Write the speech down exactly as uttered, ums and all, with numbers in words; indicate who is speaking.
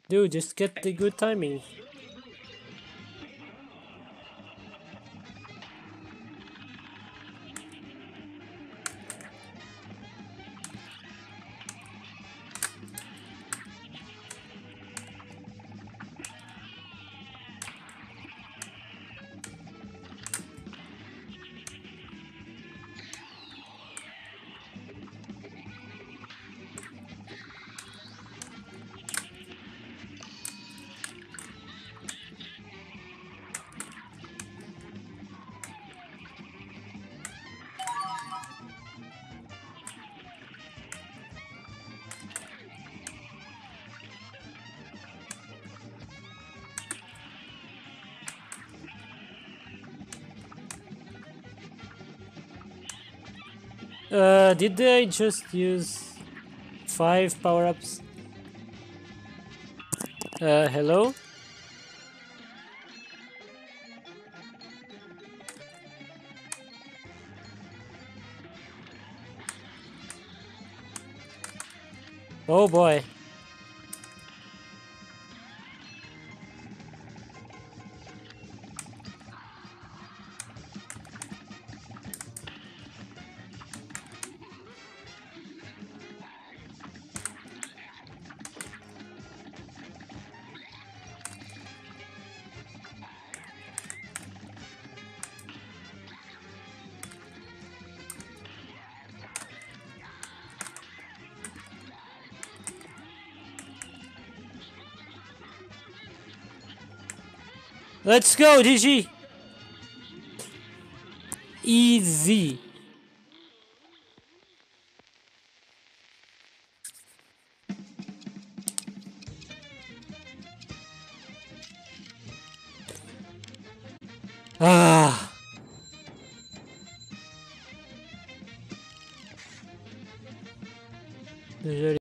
Speaker 1: Dude, just get the good timing. Uh, did I just use five power-ups? Uh, hello? Oh boy. Let's go, D G! Easy. Ah.